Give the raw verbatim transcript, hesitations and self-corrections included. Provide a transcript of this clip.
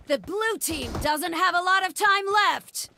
The blue team doesn't have a lot of time left.